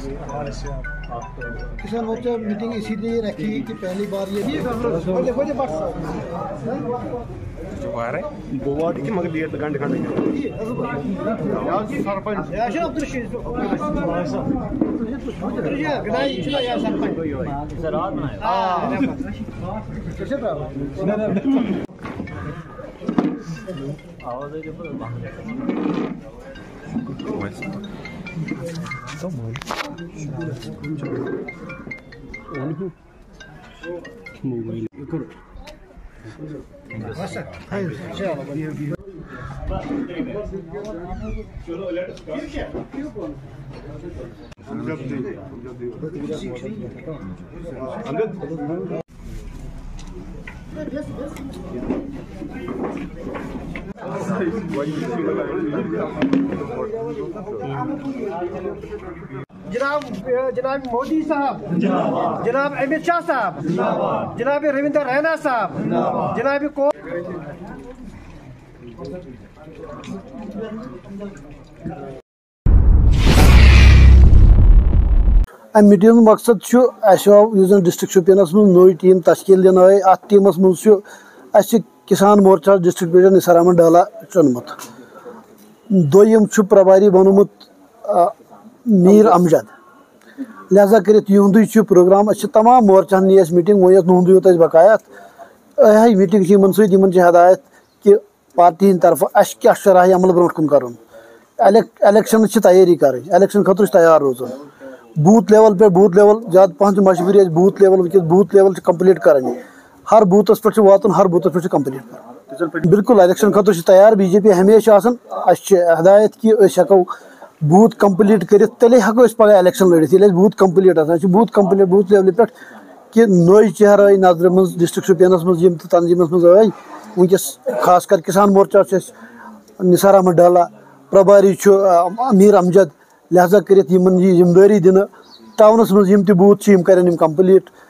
किसान मोर्चा मीटिंग इसीलिए रखी कि पहली बार ये मगर गंड जनाब मोदी साहब, जनाब अमित शाह साहब, जनाब रविंद्र रैना साहब, जनाब को मीटिंग मकसद डिस्ट्रिक्ट शोपियनस मं नई टीम तश्कील दिन आई। अत टीमस मं किसान मोर्चा डिस्ट्रिक्ट प्रेसिडेंट निसार अहमद ढाल चुनमुत। दोयम प्रभारी बनोमुत मीर अमजद। लिहाजा कर प्रोग्राम तमाम मोर्चा नी मीटिंग वो नुंद यूत बकायत यह मीटिंग हदायत कि पार्टी हंद तरफ क्या शराह अमल ब्रो कन कर इलेक्शन तैयारी कर इलेक्शन खतर तैयार रोजन बूथ लेवल पे बूथ लेवल ज्यादा पहन मशवरी booth level booth level complete कर हर बूथस पे वातन हर बूथस पे कम्प्लीट कर बिल्कुल इलेक्शन खतर तैयार बीजेपी हमेशा हदायत कि हेको बूथ कम्प्लीट कर तेले हेको पगह इलेक्शन लड़ित booth complete booth complete booth level पे कि नई चेहर आई नजर मं डिस्ट्रिक्ट शोपियनस मं तंजीमस मं आई वनकस खास कर किसान मोर्चा निसार अहमद ढाल प्रभारी मीर अमजद। लिहाजा कर जिम्मेदारी दिन टाउनस मं बूथ कर कम्प्लीट